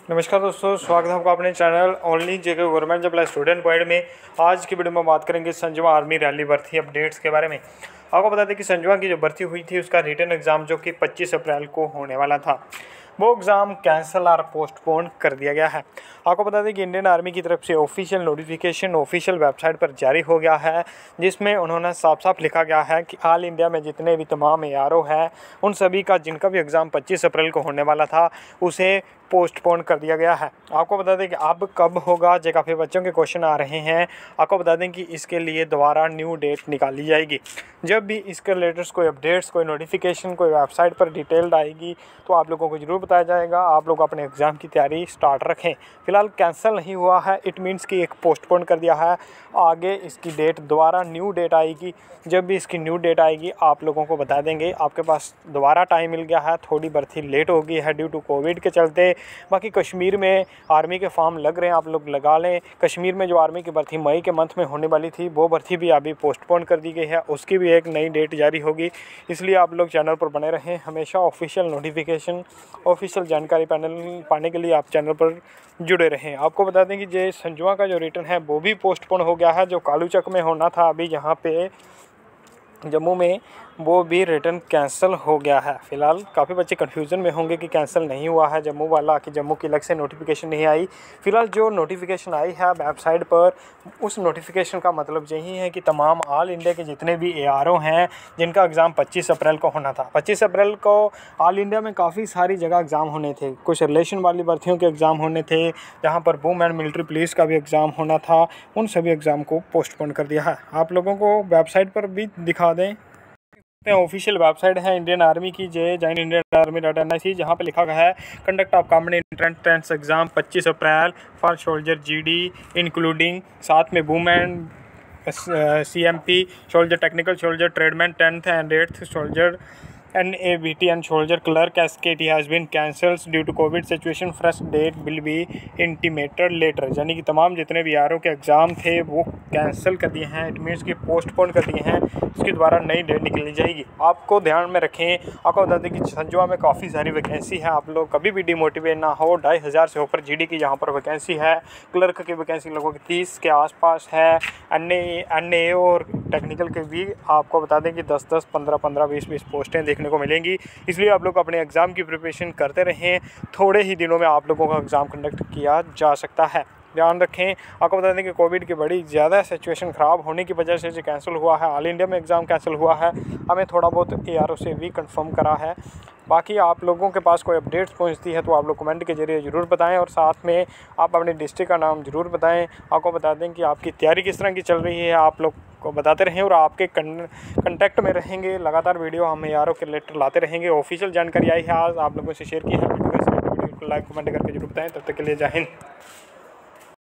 नमस्कार दोस्तों, स्वागत है आपका अपने channel only JK government job student point में। आज की वीडियो में बात करेंगे संजवा आर्मी रैली भर्ती अपडेट्स के बारे में। आपको बता दें कि संजवा की जो भर्ती हुई थी उसका रिटन एग्जाम जो कि 25 अप्रैल को होने वाला था, वो एग्ज़ाम कैंसिल और पोस्टपोन कर दिया गया है। आपको बता दें कि इंडियन आर्मी की तरफ से ऑफिशियल नोटिफिकेशन ऑफिशियल वेबसाइट पर जारी हो गया है, जिसमें उन्होंने साफ साफ लिखा गया है कि ऑल इंडिया में जितने भी तमाम ARO हैं उन सभी का जिनका भी एग्ज़ाम 25 अप्रैल को होने वाला था उसे पोस्टपोन कर दिया गया है। आपको बता दें कि अब कब होगा, जो काफ़ी बच्चों के क्वेश्चन आ रहे हैं। आपको बता दें कि इसके लिए दोबारा न्यू डेट निकाली जाएगी। जब भी इसके रिलेटेड कोई अपडेट्स, कोई नोटिफिकेशन, कोई वेबसाइट पर डिटेल्ड आएगी तो आप लोगों को ज़रूर बताया जाएगा। आप लोग अपने एग्ज़ाम की तैयारी स्टार्ट रखें। फिलहाल कैंसिल नहीं हुआ है, इट मीन्स कि एक पोस्टपोन कर दिया है। आगे इसकी डेट दोबारा न्यू डेट आएगी। जब भी इसकी न्यू डेट आएगी आप लोगों को बता देंगे। आपके पास दोबारा टाइम मिल गया है, थोड़ी भर्ती लेट हो गई है ड्यू टू कोविड के चलते। बाकी कश्मीर में आर्मी के फॉर्म लग रहे हैं, आप लोग लगा लें। कश्मीर में जो आर्मी की भर्ती मई के मंथ में होने वाली थी वो भर्ती भी अभी पोस्टपोन कर दी गई है, उसकी भी एक नई डेट जारी होगी। इसलिए आप लोग चैनल पर बने रहें, हमेशा ऑफिशियल नोटिफिकेशन, ऑफिशियल जानकारी पाने के लिए आप चैनल पर जुड़े रहें। आपको बता दें कि जो संजवा का जो रिटर्न है वो भी पोस्टपोन हो गया है। जो कालूचक में होना था अभी यहाँ पे जम्मू में, वो भी रिटर्न कैंसिल हो गया है। फ़िलहाल काफ़ी बच्चे कन्फ्यूज़न में होंगे कि कैंसिल नहीं हुआ है जम्मू वाला, कि जम्मू की अलग से नोटिफिकेशन नहीं आई। फ़िलहाल जो नोटिफिकेशन आई है वेबसाइट पर, उस नोटिफिकेशन का मतलब यही है कि तमाम ऑल इंडिया के जितने भी ARO हैं जिनका एग्ज़ाम 25 अप्रैल को होना था। 25 अप्रैल को ऑल इंडिया में काफ़ी सारी जगह एग्ज़ाम होने थे। कुछ रिलेशन वाली भर्तियों के एग्ज़ाम होने थे, जहाँ पर वुमेन एंड मिलिट्री पुलिस का भी एग्ज़ाम होना था। उन सभी एग्ज़ाम को पोस्टपोन कर दिया है। आप लोगों को वेबसाइट पर भी दिखा दें, ऑफिशियल वेबसाइट है इंडियन आर्मी की, जॉइन इंडियन आर्मी.NIC, जहाँ पे लिखा गया है conduct of common entrance exam 25 April for soldier GD including, साथ में women CMP soldier, technical soldier, tradesman 10th and 8th soldier, NAVT and soldier clerk SKT has been cancelled due to COVID situation. Fresh date will be intimated later। यानी कि तमाम जितने भी ARO के exam थे वो कैंसिल कर दिए हैं, इट मीन्स कि पोस्टपोन कर दिए हैं। इसके द्वारा नई डेट निकली जाएगी। आपको ध्यान में रखें। आपको बता दें कि संजवा में काफ़ी सारी वैकेंसी है। आप लोग कभी भी डिमोटिवेट ना हो। 2500 से ऊपर GD की यहाँ पर वैकेंसी है। क्लर्क की वैकेंसी लगभग 30 के आसपास है। NA और टेक्निकल के भी आपको बता दें कि 10-10, 15-15, 20-20 पोस्टें देखने को मिलेंगी। इसलिए आप लोग अपने एग्ज़ाम की प्रिपरेशन करते रहें। थोड़े ही दिनों में आप लोगों का एग्ज़ाम कंडक्ट किया जा सकता है, ध्यान रखें। आपको बता दें कि कोविड की बड़ी ज़्यादा सिचुएशन ख़राब होने की वजह से कैंसिल हुआ है। ऑल इंडिया में एग्ज़ाम कैंसिल हुआ है। हमें थोड़ा बहुत ARO से भी कंफर्म करा है। बाकी आप लोगों के पास कोई अपडेट्स पहुंचती है तो आप लोग कमेंट के ज़रिए ज़रूर बताएं, और साथ में आप अपने डिस्ट्रिक्ट का नाम ज़रूर बताएं। आपको बता दें कि आपकी तैयारी किस तरह की चल रही है, आप लोग को बताते रहें और आपके कंटेक्ट में रहेंगे। लगातार वीडियो हम ARO के रिलेटेड लाते रहेंगे। ऑफिशियल जानकारी आई है, आज आप लोगों से शेयर की है। वीडियो को लाइक कमेंट करके जरूर बताएं। तब तक के लिए जय हिंद।